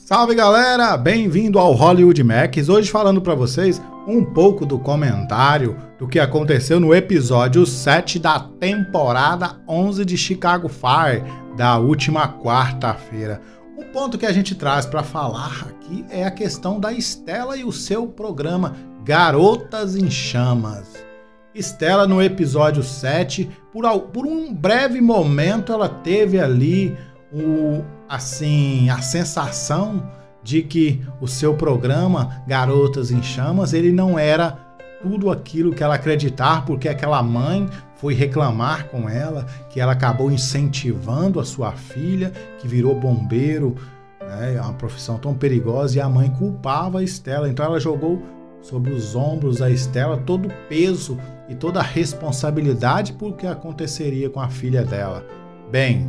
Salve galera, bem-vindo ao Hollywood Macs, hoje falando para vocês um pouco do comentário do que aconteceu no episódio 7 da temporada 11 de Chicago Fire, da última quarta-feira. O ponto que a gente traz para falar aqui é a questão da Stella e o seu programa Garotas em Chamas. Stella no episódio 7, por um breve momento ela teve ali a sensação de que o seu programa Garotas em Chamas, ele não era tudo aquilo que ela acreditava, porque aquela mãe foi reclamar com ela, que ela acabou incentivando a sua filha, que virou bombeiro, né? É uma profissão tão perigosa, e a mãe culpava a Stella, então ela jogou sobre os ombros da Stella todo o peso e toda a responsabilidade por que aconteceria com a filha dela. Bem,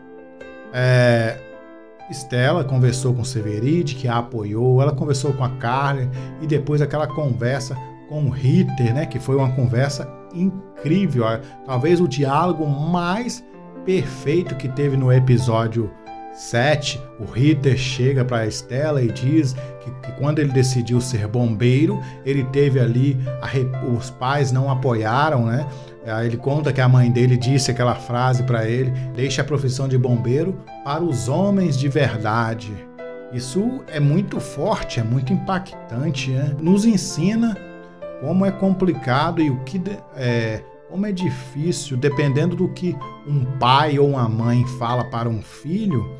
Stella conversou com Severide, que a apoiou, ela conversou com a Carly e depois aquela conversa com o Ritter, né, que foi uma conversa incrível, talvez o diálogo mais perfeito que teve no episódio 7. O Ritter chega para Stella e diz que quando ele decidiu ser bombeiro, ele teve ali, os pais não apoiaram, né? Aí ele conta que a mãe dele disse aquela frase para ele: deixe a profissão de bombeiro para os homens de verdade. Isso é muito forte, é muito impactante, né? Nos ensina como é complicado e como é difícil, dependendo do que um pai ou uma mãe fala para um filho,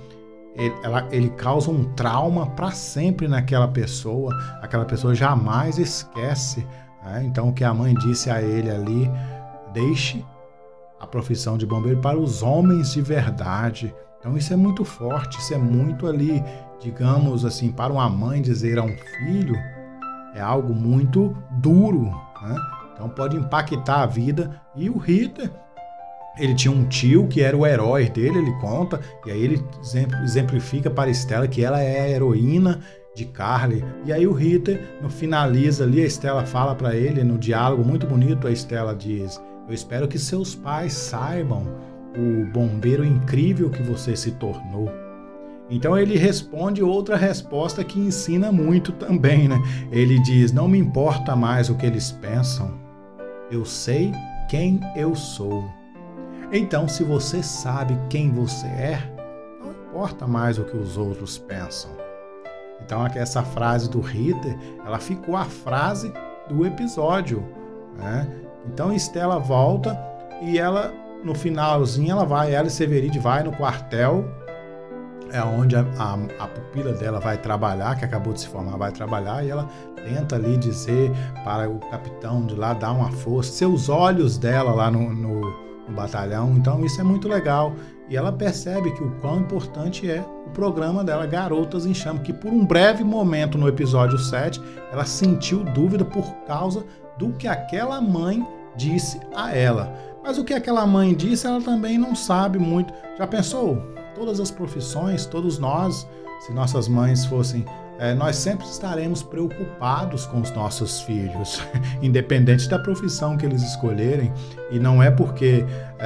ele causa um trauma para sempre naquela pessoa. Aquela pessoa jamais esquece, né? Então o que a mãe disse a ele ali: deixe a profissão de bombeiro para os homens de verdade. Então isso é muito forte, isso é muito ali, digamos assim, para uma mãe dizer a um filho, é algo muito duro, né? Então pode impactar a vida. E o Ritter, ele tinha um tio que era o herói dele, ele conta, e aí ele exemplifica para Stella que ela é a heroína de Carly. E aí o Ritter, no finaliza ali, a Stella fala para ele, no diálogo muito bonito, a Stella diz: eu espero que seus pais saibam o bombeiro incrível que você se tornou. Então ele responde outra resposta que ensina muito também, né? Ele diz: não me importa mais o que eles pensam, eu sei quem eu sou. Então, se você sabe quem você é, não importa mais o que os outros pensam. Então, essa frase do Ritter, ela ficou a frase do episódio, né? Então, Stella volta e ela, no finalzinho, ela e Severide vai no quartel, é onde a pupila dela vai trabalhar, que acabou de se formar, vai trabalhar, e ela tenta ali dizer para o capitão de lá dar uma força, seus olhos dela lá no batalhão. Então isso é muito legal, e ela percebe que o quão importante é o programa dela Garotas em Chamas, que por um breve momento no episódio 7 ela sentiu dúvida por causa do que aquela mãe disse a ela, mas o que aquela mãe disse ela também não sabe muito. Já pensou? Todas as profissões, todos nós, se nossas mães fossem, nós sempre estaremos preocupados com os nossos filhos, independente da profissão que eles escolherem. E não é porque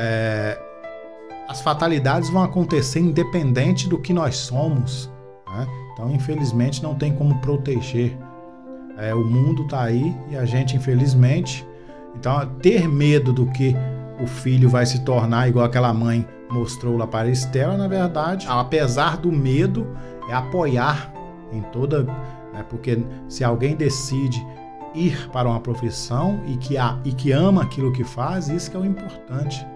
as fatalidades vão acontecer independente do que nós somos, né? Então, infelizmente, não tem como proteger. O mundo está aí e a gente, infelizmente... Então, ter medo do que o filho vai se tornar, igual aquela mãe mostrou lá para a Stella, na verdade, apesar do medo, é apoiar em toda... porque se alguém decide ir para uma profissão e que ama aquilo que faz, isso que é o importante.